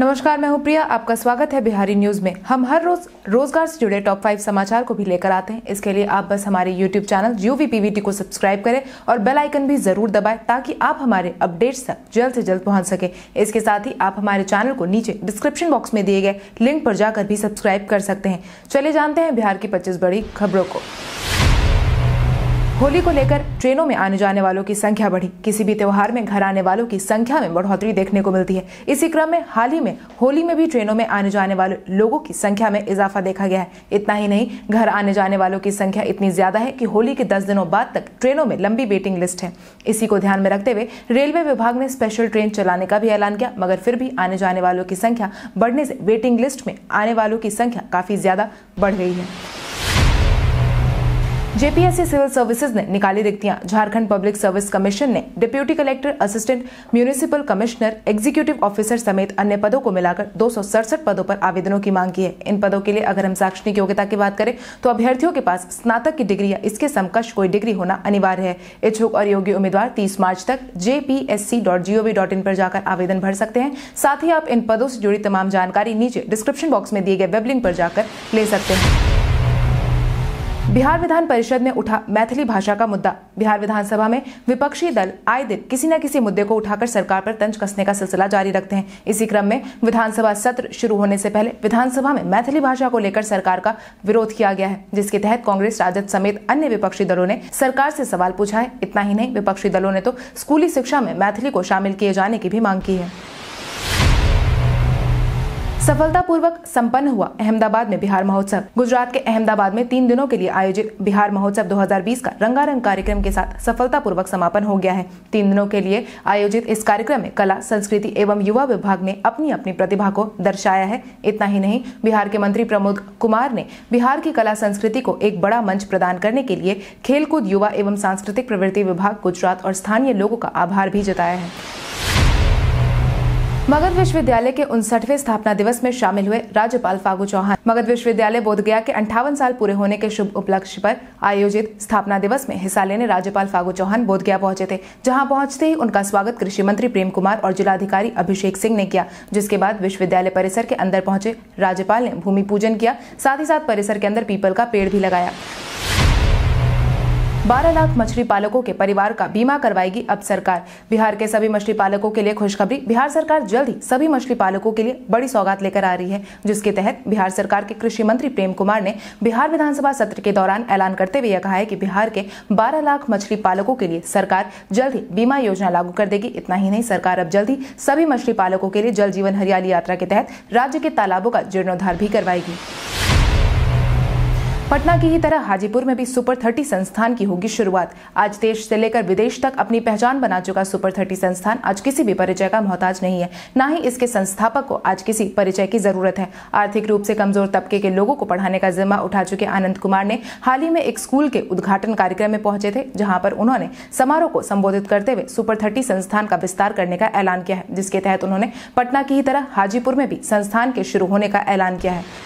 नमस्कार, मैं हूं प्रिया। आपका स्वागत है बिहारी न्यूज में। हम हर रोज रोजगार से जुड़े टॉप 5 समाचार को भी लेकर आते हैं। इसके लिए आप बस हमारे YouTube चैनल UVPVT को सब्सक्राइब करें और बेल आइकन भी जरूर दबाएं ताकि आप हमारे अपडेट्स तक जल्द से जल्द पहुंच सके। इसके साथ ही आप हमारे चैनल को नीचे डिस्क्रिप्शन बॉक्स में दिए गए लिंक पर जाकर भी सब्सक्राइब कर सकते हैं। चलिए जानते हैं बिहार की 25 बड़ी खबरों को। होली को लेकर ट्रेनों में आने जाने वालों की संख्या बढ़ी। किसी भी त्योहार में घर आने वालों की संख्या में बढ़ोतरी देखने को मिलती है। इसी क्रम में हाल ही में होली में भी ट्रेनों में आने जाने वाले लोगों की संख्या में इजाफा देखा गया है। इतना ही नहीं, घर आने जाने वालों की संख्या इतनी ज्यादा है कि होली के 10 दिनों बाद तक ट्रेनों में लंबी वेटिंग लिस्ट है। इसी को ध्यान में रखते हुए रेलवे विभाग ने स्पेशल ट्रेन चलाने का भी ऐलान किया, मगर फिर भी आने जाने वालों की संख्या बढ़ने से वेटिंग लिस्ट में आने वालों की संख्या काफी ज्यादा बढ़ गई है। JPSC सिविल सर्विसेज ने निकाली रिक्तियां। झारखंड पब्लिक सर्विस कमीशन ने deputy collector, assistant municipal commissioner, executive officer समेत अन्य पदों को मिलाकर 267 पदों पर आवेदनों की मांग की है। इन पदों के लिए अगर हम शैक्षणिक योग्यता की बात करें तो अभ्यर्थियों के पास स्नातक की डिग्री या इसके समकक्ष कोई डिग्री होना अनिवार्य है। इच्छुक और योग्य उम्मीदवार 30 मार्च तक jpsc.gov.in पर जाकर आवेदन भर सकते हैं। साथ ही आप इन पदों से जुड़ी तमाम जानकारी नीचे डिस्क्रिप्शन बॉक्स में दिए गए वेब लिंक पर जाकर ले सकते हैं। बिहार विधान परिषद में उठा मैथिली भाषा का मुद्दा। बिहार विधानसभा में विपक्षी दल आए दिन किसी न किसी मुद्दे को उठाकर सरकार पर तंज कसने का सिलसिला जारी रखते हैं। इसी क्रम में विधानसभा सत्र शुरू होने से पहले विधानसभा में मैथिली भाषा को लेकर सरकार का विरोध किया गया है, जिसके तहत कांग्रेस, राजद समेत अन्य विपक्षी दलों ने सरकार से सवाल पूछा है। इतना ही नहीं, विपक्षी दलों ने तो स्कूली शिक्षा में मैथिली को शामिल किए जाने की भी मांग की है। सफलतापूर्वक संपन्न हुआ अहमदाबाद में बिहार महोत्सव। गुजरात के अहमदाबाद में 3 दिनों के लिए आयोजित बिहार महोत्सव 2020 का रंगारंग कार्यक्रम के साथ सफलतापूर्वक समापन हो गया है। 3 दिनों के लिए आयोजित इस कार्यक्रम में कला, संस्कृति एवं युवा विभाग ने अपनी अपनी प्रतिभा को दर्शाया है। इतना ही नहीं, बिहार के मंत्री प्रमोद कुमार ने बिहार की कला संस्कृति को एक बड़ा मंच प्रदान करने के लिए खेलकूद, युवा एवं सांस्कृतिक प्रवृत्ति विभाग, गुजरात और स्थानीय लोगों का आभार भी जताया है। मगध विश्वविद्यालय के 59वें स्थापना दिवस में शामिल हुए राज्यपाल फागू चौहान। मगध विश्वविद्यालय बोधगया के 58 साल पूरे होने के शुभ उपलक्ष्य पर आयोजित स्थापना दिवस में हिस्सा लेने राज्यपाल फागू चौहान बोधगया पहुंचे थे, जहां पहुंचते ही उनका स्वागत कृषि मंत्री प्रेम कुमार और जिलाधिकारी अभिषेक सिंह ने किया। जिसके बाद विश्वविद्यालय परिसर के अंदर पहुंचे राज्यपाल ने भूमि पूजन किया। साथ ही साथ परिसर के अंदर पीपल का पेड़ भी लगाया। 12 लाख मछली पालकों के परिवार का बीमा करवाएगी अब सरकार। बिहार के सभी मछली पालकों के लिए खुशखबरी। बिहार सरकार जल्द ही सभी मछली पालकों के लिए बड़ी सौगात लेकर आ रही है, जिसके तहत बिहार सरकार के कृषि मंत्री प्रेम कुमार ने बिहार विधानसभा सत्र के दौरान ऐलान करते हुए कहा है कि बिहार के 12 लाख मछली पालकों के लिए सरकार जल्द ही बीमा योजना लागू कर देगी। इतना ही नहीं, सरकार अब जल्द ही सभी मछली पालकों के लिए जल जीवन हरियाली यात्रा के तहत राज्य के तालाबों का जीर्णोद्धार भी करवाएगी। पटना की ही तरह हाजीपुर में भी सुपर 30 संस्थान की होगी शुरुआत। आज देश से लेकर विदेश तक अपनी पहचान बना चुका सुपर 30 संस्थान आज किसी भी परिचय का मोहताज नहीं है, न ही इसके संस्थापक को आज किसी परिचय की जरूरत है। आर्थिक रूप से कमजोर तबके के लोगों को पढ़ाने का जिम्मा उठा चुके आनंद कुमार ने हाल ही में एक स्कूल के उद्घाटन कार्यक्रम में पहुंचे थे, जहां पर उन्होंने समारोह को संबोधित करते हुए सुपर 30 संस्थान का विस्तार करने का ऐलान किया है, जिसके तहत उन्होंने पटना की ही तरह हाजीपुर में भी संस्थान के शुरू होने का ऐलान किया है।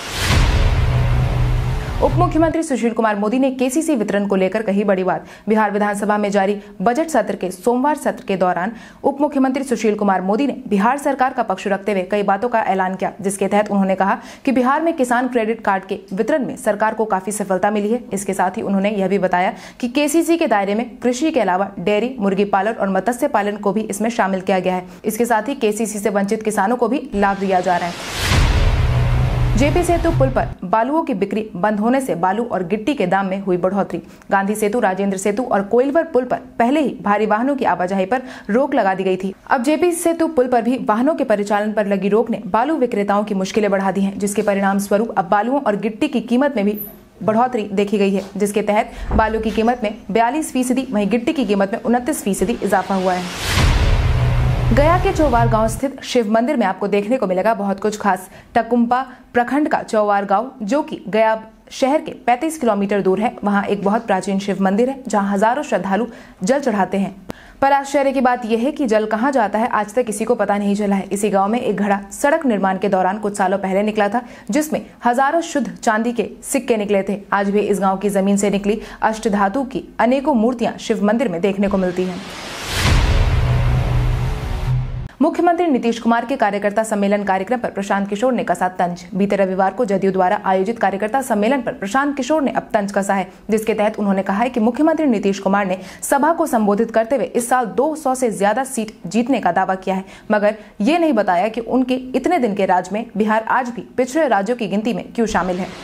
उप मुख्यमंत्री सुशील कुमार मोदी ने KCC वितरण को लेकर कही बड़ी बात। बिहार विधानसभा में जारी बजट सत्र के सोमवार सत्र के दौरान उप मुख्यमंत्री सुशील कुमार मोदी ने बिहार सरकार का पक्ष रखते हुए कई बातों का ऐलान किया, जिसके तहत उन्होंने कहा कि बिहार में किसान क्रेडिट कार्ड के वितरण में सरकार को काफी सफलता मिली है। इसके साथ ही उन्होंने यह भी बताया कि KCC के दायरे में कृषि के अलावा डेयरी, मुर्गी पालन और मत्स्य पालन को भी इसमें शामिल किया गया है। इसके साथ ही KCC से वंचित किसानों को भी लाभ दिया जा रहा है। जेपी सेतु पुल पर बालुओं की बिक्री बंद होने से बालू और गिट्टी के दाम में हुई बढ़ोतरी। गांधी सेतु, राजेंद्र सेतु और कोइलवर पुल पर पहले ही भारी वाहनों की आवाजाही पर रोक लगा दी गई थी। अब जेपी सेतु पुल पर भी वाहनों के परिचालन पर लगी रोक ने बालू विक्रेताओं की मुश्किलें बढ़ा दी हैं, जिसके परिणाम स्वरूप अब बालुओं और गिट्टी की कीमत में भी बढ़ोतरी देखी गई है, जिसके तहत बालू की कीमत में 42%, वहीं गिट्टी की कीमत में 29% इजाफा हुआ है। गया के चौवार गांव स्थित शिव मंदिर में आपको देखने को मिलेगा बहुत कुछ खास। टकुम्पा प्रखंड का चौवार गांव, जो कि गया शहर के 35 किलोमीटर दूर है, वहां एक बहुत प्राचीन शिव मंदिर है, जहां हजारों श्रद्धालु जल चढ़ाते हैं। पर आश्चर्य की बात यह है कि जल कहां जाता है आज तक किसी को पता नहीं चला है। इसी गांव में एक घड़ा सड़क निर्माण के दौरान कुछ सालों पहले निकला था, जिसमें हजारों शुद्ध चांदी के सिक्के निकले थे। आज भी इस गांव की जमीन से निकली अष्टधातु की अनेकों मूर्तियां शिव मंदिर में देखने को मिलती हैं। मुख्यमंत्री नीतीश कुमार के कार्यकर्ता सम्मेलन कार्यक्रम पर प्रशांत किशोर ने कसा तंज। बीते रविवार को जदयू द्वारा आयोजित कार्यकर्ता सम्मेलन पर प्रशांत किशोर ने अब तंज कसा है, जिसके तहत उन्होंने कहा है कि मुख्यमंत्री नीतीश कुमार ने सभा को संबोधित करते हुए इस साल 200 से ज्यादा सीट जीतने का दावा किया है, मगर ये नहीं बताया कि उनके इतने दिन के राज में बिहार आज भी पिछड़े राज्यों की गिनती में क्यों शामिल है।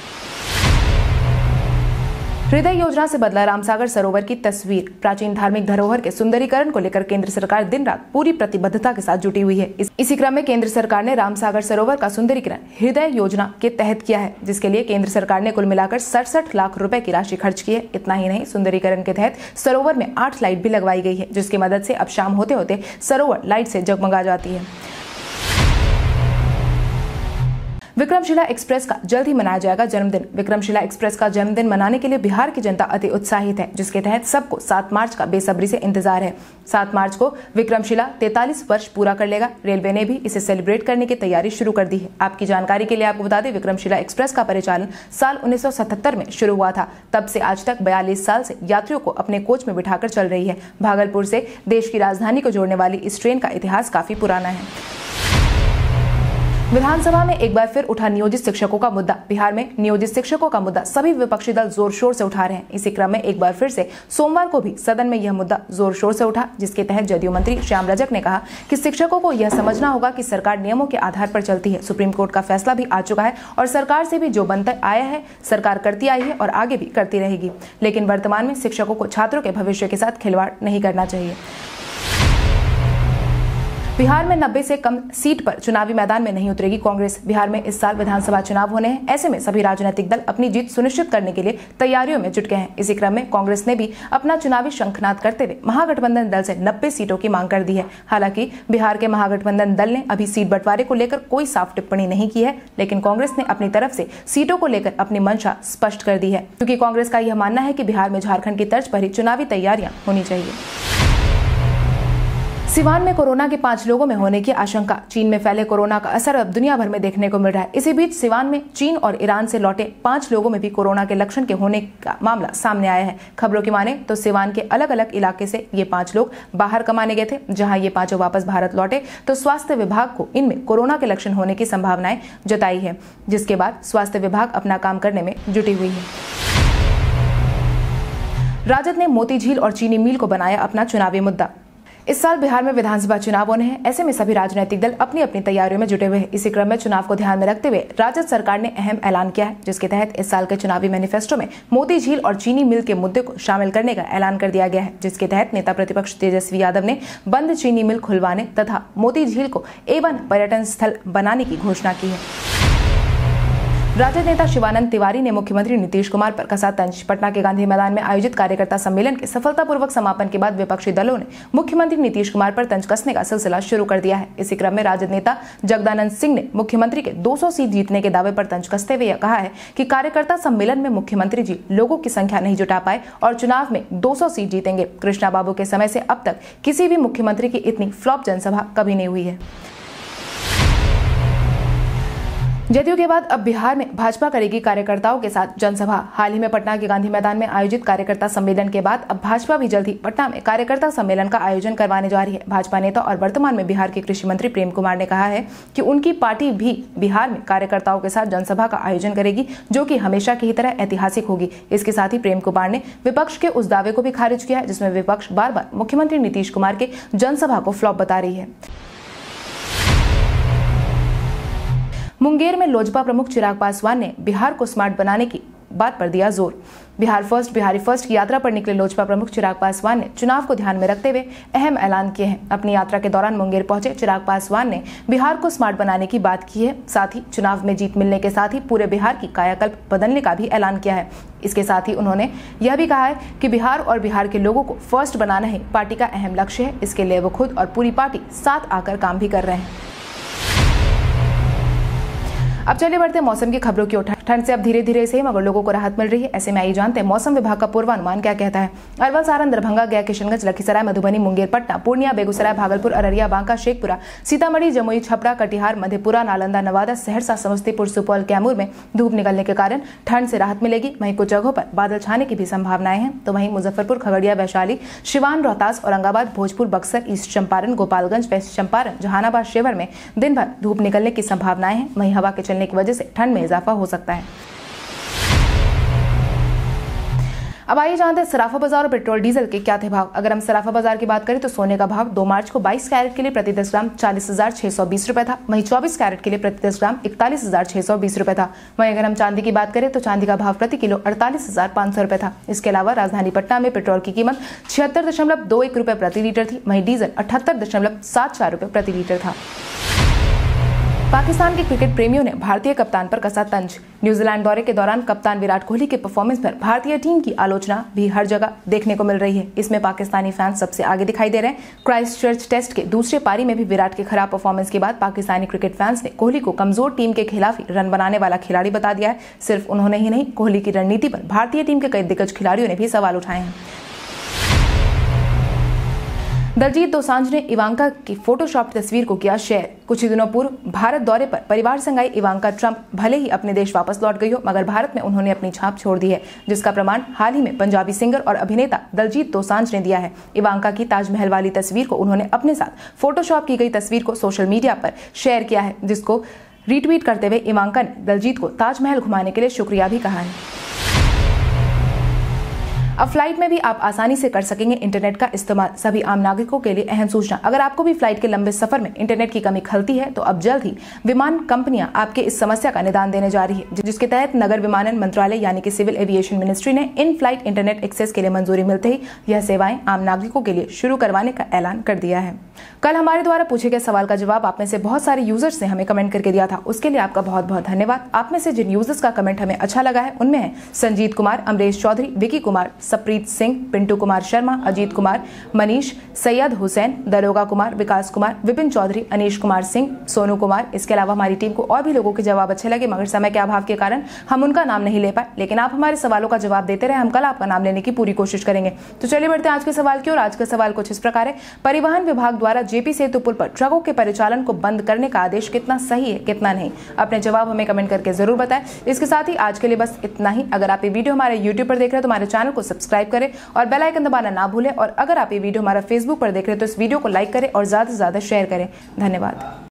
हृदय योजना से बदला रामसागर सरोवर की तस्वीर। प्राचीन धार्मिक धरोहर के सुंदरीकरण को लेकर केंद्र सरकार दिन रात पूरी प्रतिबद्धता के साथ जुटी हुई है। इसी क्रम में केंद्र सरकार ने रामसागर सरोवर का सुंदरीकरण हृदय योजना के तहत किया है, जिसके लिए केंद्र सरकार ने कुल मिलाकर 67 लाख रुपए की राशि खर्च की है। इतना ही नहीं, सुंदरीकरण के तहत सरोवर में 8 लाइट भी लगवाई गई है, जिसकी मदद से अब शाम होते होते सरोवर लाइट से जगमगा जाती है। विक्रमशिला एक्सप्रेस का जल्द ही मनाया जाएगा जन्मदिन। विक्रमशिला एक्सप्रेस का जन्मदिन मनाने के लिए बिहार की जनता अति उत्साहित है, जिसके तहत सबको 7 मार्च का बेसब्री से इंतजार है। 7 मार्च को विक्रमशिला 43 वर्ष पूरा कर लेगा। रेलवे ने भी इसे सेलिब्रेट करने की तैयारी शुरू कर दी है। आपकी जानकारी के लिए आपको बता दें, विक्रमशिला एक्सप्रेस का परिचालन साल 1977 में शुरू हुआ था। तब से आज तक 42 साल से यात्रियों को अपने कोच में बिठाकर चल रही है। भागलपुर से देश की राजधानी को जोड़ने वाली इस ट्रेन का इतिहास काफी पुराना है। विधानसभा में एक बार फिर उठा नियोजित शिक्षकों का मुद्दा। बिहार में नियोजित शिक्षकों का मुद्दा सभी विपक्षी दल जोर शोर से उठा रहे हैं। इसी क्रम में एक बार फिर से सोमवार को भी सदन में यह मुद्दा जोर शोर से उठा, जिसके तहत जदयू मंत्री श्याम रजक ने कहा कि शिक्षकों को यह समझना होगा कि सरकार नियमों के आधार पर चलती है। सुप्रीम कोर्ट का फैसला भी आ चुका है और सरकार से भी जो बनता आया है सरकार करती आई है और आगे भी करती रहेगी, लेकिन वर्तमान में शिक्षकों को छात्रों के भविष्य के साथ खिलवाड़ नहीं करना चाहिए। बिहार में 90 से कम सीट पर चुनावी मैदान में नहीं उतरेगी कांग्रेस। बिहार में इस साल विधानसभा चुनाव होने हैं। ऐसे में सभी राजनीतिक दल अपनी जीत सुनिश्चित करने के लिए तैयारियों में जुट गए हैं। इसी क्रम में कांग्रेस ने भी अपना चुनावी शंखनाद करते हुए महागठबंधन दल से 90 सीटों की मांग कर दी है। हालांकि बिहार के महागठबंधन दल ने अभी सीट बंटवारे को लेकर कोई साफ टिप्पणी नहीं की है, लेकिन कांग्रेस ने अपनी तरफ से सीटों को लेकर अपनी मंशा स्पष्ट कर दी है, क्योंकि कांग्रेस का यह मानना है कि बिहार में झारखंड की तर्ज पर ही चुनावी तैयारियां होनी चाहिए। सिवान में कोरोना के 5 लोगों में होने की आशंका। चीन में फैले कोरोना का असर अब दुनिया भर में देखने को मिल रहा है। इसी बीच सिवान में चीन और ईरान से लौटे 5 लोगों में भी कोरोना के लक्षण के होने का मामला सामने आया है। खबरों की माने तो सिवान के अलग अलग इलाके से ये 5 लोग बाहर कमाने गए थे। जहां ये 5 वापस भारत लौटे तो स्वास्थ्य विभाग को इनमें कोरोना के लक्षण होने की संभावनाएं जताई है, जिसके बाद स्वास्थ्य विभाग अपना काम करने में जुटी हुई है। राजद ने मोती झील और चीनी मिल को बनाया अपना चुनावी मुद्दा। इस साल बिहार में विधानसभा चुनाव होने हैं। ऐसे में सभी राजनीतिक दल अपनी अपनी तैयारियों में जुटे हुए हैं। इसी क्रम में चुनाव को ध्यान में रखते हुए राजद सरकार ने अहम ऐलान किया है, जिसके तहत इस साल के चुनावी मैनिफेस्टो में मोती झील और चीनी मिल के मुद्दे को शामिल करने का ऐलान कर दिया गया है। जिसके तहत नेता प्रतिपक्ष तेजस्वी यादव ने बंद चीनी मिल खुलवाने तथा मोती झील को A1 पर्यटन स्थल बनाने की घोषणा की है। राजद नेता शिवानंद तिवारी ने मुख्यमंत्री नीतीश कुमार पर कसा तंज। पटना के गांधी मैदान में आयोजित कार्यकर्ता सम्मेलन के सफलतापूर्वक समापन के बाद विपक्षी दलों ने मुख्यमंत्री नीतीश कुमार पर तंज कसने का सिलसिला शुरू कर दिया है। इसी क्रम में राजद नेता जगदानंद सिंह ने मुख्यमंत्री के 200 सीट जीतने के दावे पर तंज कसते हुए कहा है कि कार्यकर्ता सम्मेलन में मुख्यमंत्री जी लोगों की संख्या नहीं जुटा पाए और चुनाव में 200 सीट जीतेंगे। कृष्णा बाबू के समय से अब तक किसी भी मुख्यमंत्री की इतनी फ्लॉप जनसभा कभी नहीं हुई है। जदयू के बाद अब बिहार में भाजपा करेगी कार्यकर्ताओं के साथ जनसभा। हाल ही में पटना के गांधी मैदान में आयोजित कार्यकर्ता सम्मेलन के बाद अब भाजपा भी जल्द ही पटना में कार्यकर्ता सम्मेलन का आयोजन करवाने जा रही है। भाजपा नेता और वर्तमान में बिहार के कृषि मंत्री प्रेम कुमार ने कहा है कि उनकी पार्टी भी बिहार में कार्यकर्ताओं के साथ जनसभा का आयोजन करेगी, जो कि हमेशा की तरह ऐतिहासिक होगी। इसके साथ ही प्रेम कुमार ने विपक्ष के उस दावे को भी खारिज किया, जिसमें विपक्ष बार बार मुख्यमंत्री नीतीश कुमार के जनसभा को फ्लॉप बता रही है। मुंगेर में लोजपा प्रमुख चिराग पासवान ने बिहार को स्मार्ट बनाने की बात पर दिया जोर। बिहार फर्स्ट बिहारी फर्स्ट की यात्रा पर निकले लोजपा प्रमुख चिराग पासवान ने चुनाव को ध्यान में रखते हुए अहम ऐलान किए हैं। अपनी यात्रा के दौरान मुंगेर पहुंचे चिराग पासवान ने बिहार को स्मार्ट बनाने की बात की है। साथ ही चुनाव में जीत मिलने के साथ ही पूरे बिहार की कायाकल्प बदलने का भी ऐलान किया है। इसके साथ ही उन्होंने यह भी कहा है कि बिहार और बिहार के लोगों को फर्स्ट बनाना ही पार्टी का अहम लक्ष्य है। इसके लिए वो खुद और पूरी पार्टी साथ आकर काम भी कर रहे हैं। अब चलिए बढ़ते मौसम की खबरों की ओर। ठंड से अब धीरे धीरे से मगर लोगों को राहत मिल रही है। ऐसे में आइए जानते हैं मौसम विभाग का पूर्वानुमान क्या कहता है। अरवल, सारण, दरभंगा, गया, किशनगंज, लखीसराय, मधुबनी, मुंगेर, पटना, पूर्णिया, बेगूसराय, भागलपुर, अररिया, बांका, शेखपुरा, सीतामढ़ी, जमुई, छपरा, कटिहार, मधेपुरा, नालंदा, नवादा, सहरसा, समस्तीपुर, सुपौल, कैमूर में धूप निकलने के कारण ठंड से राहत मिलेगी। वहीं कुछ जगहों पर बादल छाने की भी संभावनाएं हैं। तो वहीं मुजफ्फरपुर, खगड़िया, वैशाली, सिवान, रोहतास, औरंगाबाद, भोजपुर, बक्सर, ईस्ट चंपारण, गोपालगंज, वेस्ट चंपारण, जहानाबाद, शिवहर में दिन भर धूप निकलने की संभावनाएं हैं। वहीं हवा के चलने की वजह से ठंड में इजाफा हो सकता है। अब आइए जानते हैं सराफा बाजार और पेट्रोल डीजल के क्या थे भाव। अगर हम सराफा बाजार की बात करें तो सोने का भाव 2 मार्च को 22 कैरेट के लिए प्रति 10 ग्राम 40,620 रुपए था। वहीं 24 कैरेट के लिए प्रति 10 ग्राम 41,620 रुपए था। वहीं अगर हम चांदी की बात करें तो चांदी का भाव प्रति किलो 48,500 रुपए था। इसके अलावा राजधानी पटना में पेट्रोल की कीमत 76.21 रुपए प्रति लीटर थी। वहीं डीजल 78.74 रुपए प्रति लीटर था। पाकिस्तान के क्रिकेट प्रेमियों ने भारतीय कप्तान पर कसा तंज। न्यूजीलैंड दौरे के दौरान कप्तान विराट कोहली के परफॉर्मेंस पर भारतीय टीम की आलोचना भी हर जगह देखने को मिल रही है। इसमें पाकिस्तानी फैंस सबसे आगे दिखाई दे रहे हैं। क्राइस्टचर्च टेस्ट के दूसरे पारी में भी विराट के खराब परफॉर्मेंस के बाद पाकिस्तानी क्रिकेट फैंस ने कोहली को कमजोर टीम के खिलाफ ही रन बनाने वाला खिलाड़ी बता दिया है। सिर्फ उन्होंने ही नहीं, कोहली की रणनीति पर भारतीय टीम के कई दिग्गज खिलाड़ियों ने भी सवाल उठाए हैं। दलजीत दोसांझ ने इवांका की फोटोशॉप तस्वीर को किया शेयर। कुछ ही दिनों पूर्व भारत दौरे पर परिवार संग आई इवांका ट्रंप भले ही अपने देश वापस लौट गई हो, मगर भारत में उन्होंने अपनी छाप छोड़ दी है, जिसका प्रमाण हाल ही में पंजाबी सिंगर और अभिनेता दलजीत दोसांझ ने दिया है। इवांका की ताजमहल वाली तस्वीर को उन्होंने अपने साथ फोटोशॉप की गई तस्वीर को सोशल मीडिया पर शेयर किया है, जिसको रीट्वीट करते हुए इवांका ने दलजीत को ताजमहल घुमाने के लिए शुक्रिया भी कहा है। अब फ्लाइट में भी आप आसानी से कर सकेंगे इंटरनेट का इस्तेमाल। सभी आम नागरिकों के लिए अहम सूचना, अगर आपको भी फ्लाइट के लंबे सफर में इंटरनेट की कमी खलती है तो अब जल्द ही विमान कंपनियां आपके इस समस्या का निदान देने जा रही है, जिसके तहत नगर विमानन मंत्रालय यानी कि सिविल एविएशन मिनिस्ट्री ने इन फ्लाइट इंटरनेट एक्सेस के लिए मंजूरी मिलते ही यह सेवाएं आम नागरिकों के लिए शुरू करवाने का ऐलान कर दिया है। कल हमारे द्वारा पूछे गए सवाल का जवाब आप में से बहुत सारे यूजर्स ने हमें कमेंट करके दिया था, उसके लिए आपका बहुत बहुत धन्यवाद। आप में से जिन यूजर्स का कमेंट हमें अच्छा लगा है उनमें है संजीत कुमार, अमरेश चौधरी, विकी कुमार, सप्रीत सिंह, पिंटू कुमार शर्मा, अजीत कुमार, मनीष, सैयद हुसैन, दरोगा कुमार, विकास कुमार, विपिन चौधरी, अनीश कुमार सिंह, सोनू कुमार। इसके अलावा हमारी टीम को और भी लोगों के जवाब अच्छे लगे, मगर समय के अभाव के कारण हम उनका नाम नहीं ले पाए, लेकिन आप हमारे सवालों का जवाब देते रहे, हम कल आपका नाम लेने की पूरी कोशिश करेंगे। तो चलिए बढ़ते हैं आज के सवाल की ओर। आज का सवाल कुछ इस प्रकार है, परिवहन विभाग द्वारा जेपी सेतु पुल पर ट्रकों के परिचालन को बंद करने का आदेश कितना सही है कितना नहीं? अपने जवाब हमें कमेंट करके जरूर बताएं। इसके साथ ही आज के लिए बस इतना ही। अगर आप ये वीडियो हमारे यूट्यूब पर देख रहे हैं तो हमारे चैनल को सब्सक्राइब करें और बेल आइकन दबाना ना भूलें। और अगर आप ये वीडियो हमारा फेसबुक पर देख रहे हैं तो इस वीडियो को लाइक करें और ज्यादा से ज्यादा शेयर करें। धन्यवाद।